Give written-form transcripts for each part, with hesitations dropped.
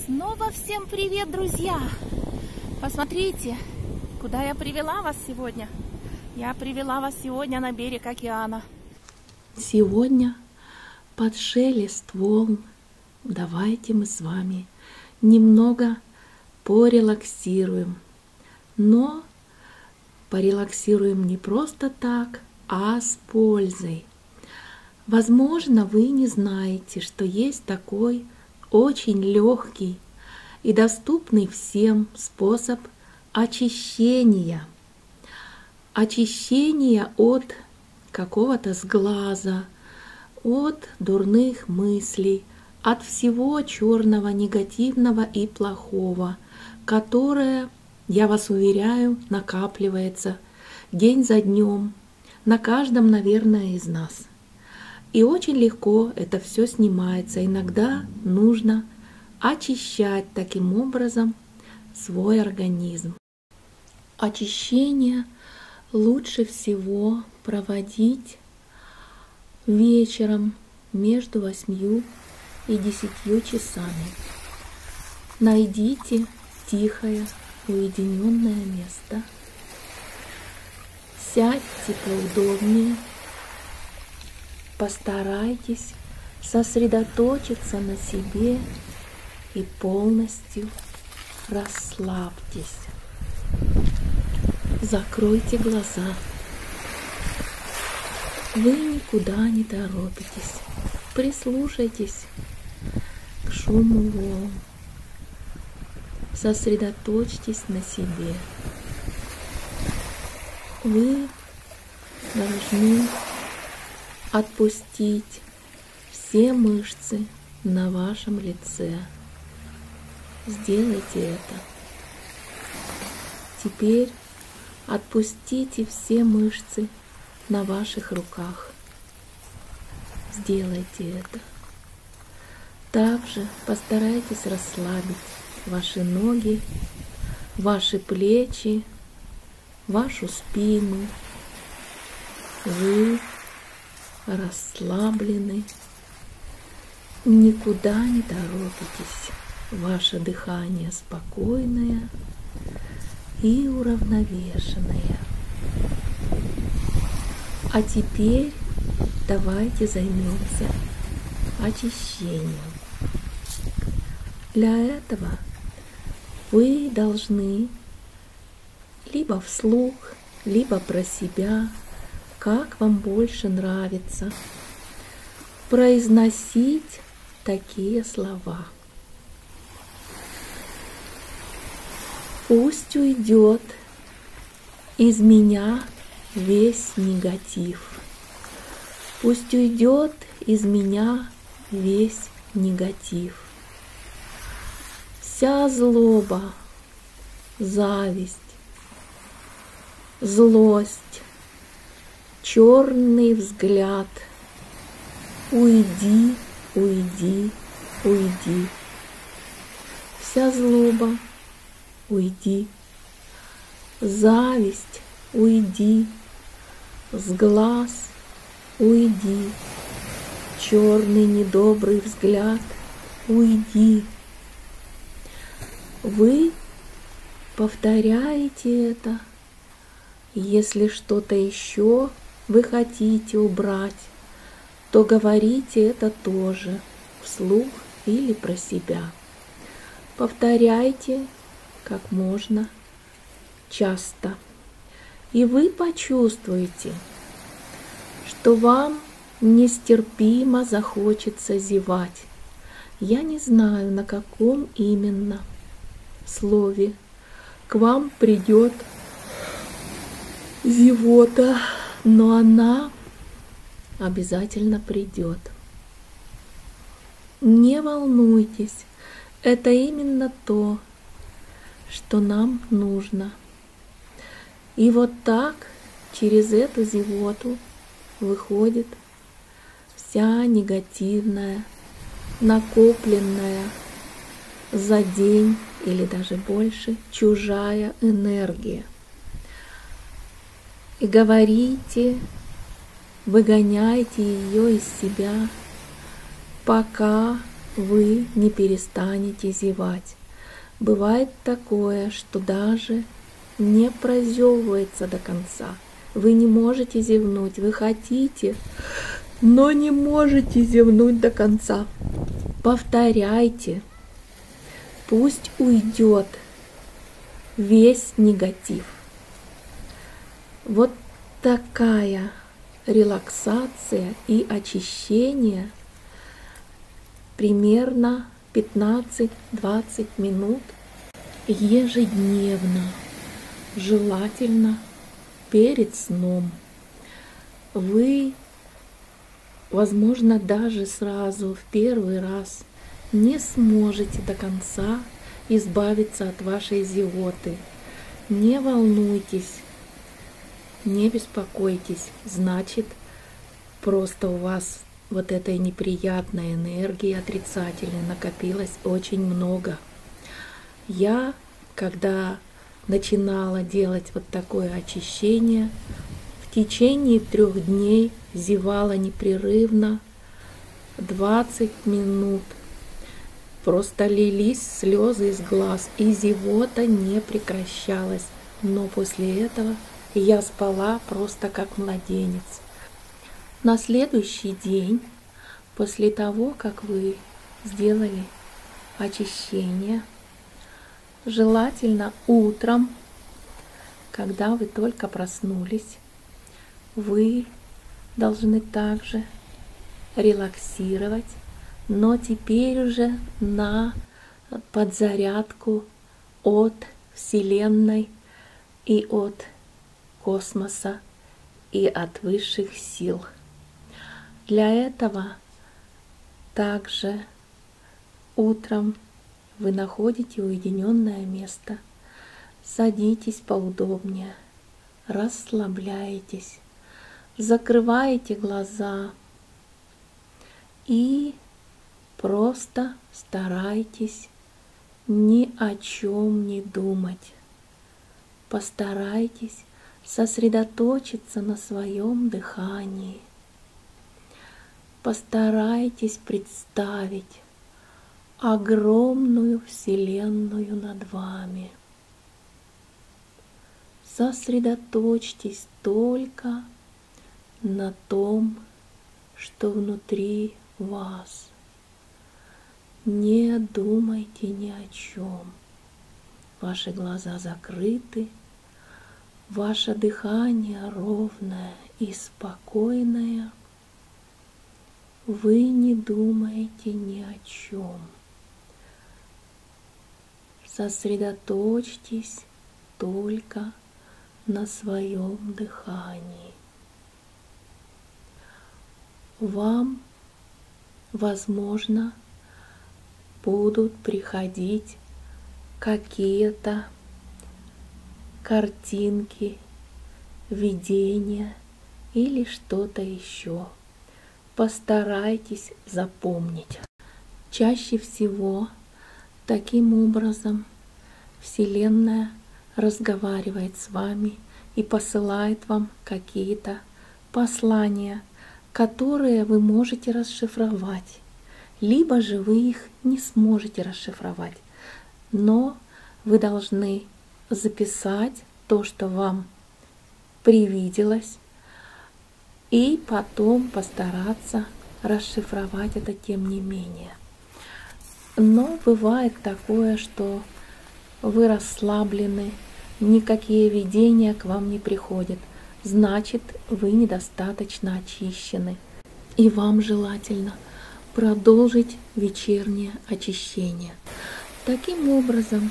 Снова всем привет, друзья! Посмотрите, куда я привела вас сегодня. Я привела вас сегодня на берег океана. Сегодня под шелест волн давайте мы с вами немного порелаксируем. Но порелаксируем не просто так, а с пользой. Возможно, вы не знаете, что есть такой очень легкий и доступный всем способ очищения. Очищения от какого-то сглаза, от дурных мыслей, от всего черного, негативного и плохого, которое, я вас уверяю, накапливается день за днем на каждом, наверное, из нас. И очень легко это все снимается. Иногда нужно очищать таким образом свой организм. Очищение лучше всего проводить вечером между 8 и 10 часами. Найдите тихое, уединенное место. Сядьте поудобнее. Постарайтесь сосредоточиться на себе и полностью расслабьтесь. Закройте глаза. Вы никуда не торопитесь. Прислушайтесь к шуму волн. Сосредоточьтесь на себе. Вы должны отпустить все мышцы на вашем лице. Сделайте это. Теперь отпустите все мышцы на ваших руках. Сделайте это. Также постарайтесь расслабить ваши ноги, ваши плечи, вашу спину. Вы расслаблены, никуда не торопитесь. Ваше дыхание спокойное и уравновешенное. А теперь давайте займемся очищением. Для этого вы должны либо вслух, либо про себя, как вам больше нравится, произносить такие слова. Пусть уйдет из меня весь негатив. Пусть уйдет из меня весь негатив. Вся злоба, зависть, злость, черный взгляд. Уйди, уйди, уйди. Вся злоба, уйди. Зависть, уйди. Сглаз, уйди. Черный недобрый взгляд, уйди. Вы повторяете это. Если что-то еще вы хотите убрать, то говорите это тоже вслух или про себя. Повторяйте как можно часто. И вы почувствуете, что вам нестерпимо захочется зевать. Я не знаю, на каком именно слове к вам придет зевота, но она обязательно придет. Не волнуйтесь, это именно то, что нам нужно. И вот так через эту зевоту выходит вся негативная, накопленная за день или даже больше чужая энергия. И говорите, выгоняйте ее из себя, пока вы не перестанете зевать. Бывает такое, что даже не прозевывается до конца. Вы не можете зевнуть, вы хотите, но не можете зевнуть до конца. Повторяйте. Пусть уйдет весь негатив. Вот такая релаксация и очищение примерно 15-20 минут ежедневно, желательно перед сном. Вы, возможно, даже сразу в первый раз не сможете до конца избавиться от вашей зевоты. Не волнуйтесь, не беспокойтесь, значит, просто у вас вот этой неприятной энергии отрицательной накопилось очень много. Я, когда начинала делать вот такое очищение, в течение 3 дней зевала непрерывно 20 минут. Просто лились слезы из глаз, и зевота не прекращалась. Но после этого я спала просто как младенец. На следующий день, после того, как вы сделали очищение, желательно утром, когда вы только проснулись, вы должны также релаксировать, но теперь уже на подзарядку от Вселенной и от космоса и от высших сил. Для этого также утром вы находите уединенное место, садитесь поудобнее, расслабляетесь, закрываете глаза и просто старайтесь ни о чем не думать. Постарайтесь сосредоточиться на своем дыхании. Постарайтесь представить огромную Вселенную над вами. Сосредоточьтесь только на том, что внутри вас. Не думайте ни о чем. Ваши глаза закрыты, ваше дыхание ровное и спокойное. Вы не думаете ни о чем. Сосредоточьтесь только на своем дыхании. Вам, возможно, будут приходить какие-то картинки, видения или что-то еще. Постарайтесь запомнить. Чаще всего таким образом Вселенная разговаривает с вами и посылает вам какие-то послания, которые вы можете расшифровать, либо же вы их не сможете расшифровать, но вы должны записать то, что вам привиделось, и потом постараться расшифровать это тем не менее. Но бывает такое, что вы расслаблены, никакие видения к вам не приходят, значит, вы недостаточно очищены. И вам желательно продолжить вечернее очищение. Таким образом,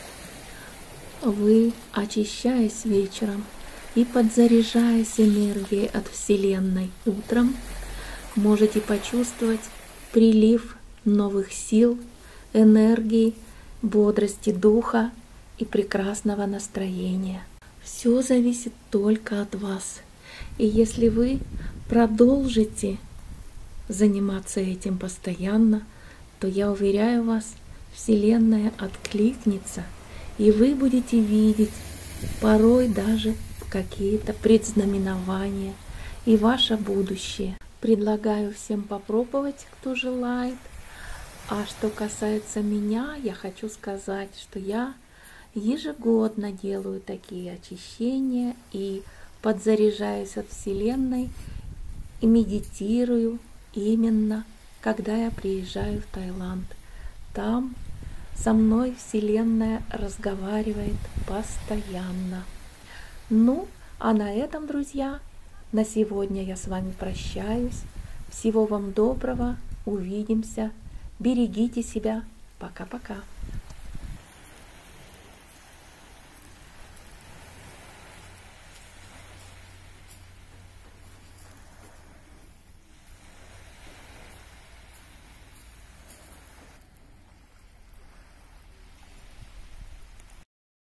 вы, очищаясь вечером и подзаряжаясь энергией от Вселенной утром, можете почувствовать прилив новых сил, энергии, бодрости духа и прекрасного настроения. Все зависит только от вас. И если вы продолжите заниматься этим постоянно, то я уверяю вас, Вселенная откликнется, и вы будете видеть порой даже какие-то предзнаменования и ваше будущее. Предлагаю всем попробовать, кто желает. А что касается меня, я хочу сказать, что я ежегодно делаю такие очищения и подзаряжаюсь от Вселенной и медитирую именно, когда я приезжаю в Таиланд. Там со мной Вселенная разговаривает постоянно. Ну, а на этом, друзья, на сегодня я с вами прощаюсь. Всего вам доброго, увидимся. Берегите себя. Пока-пока.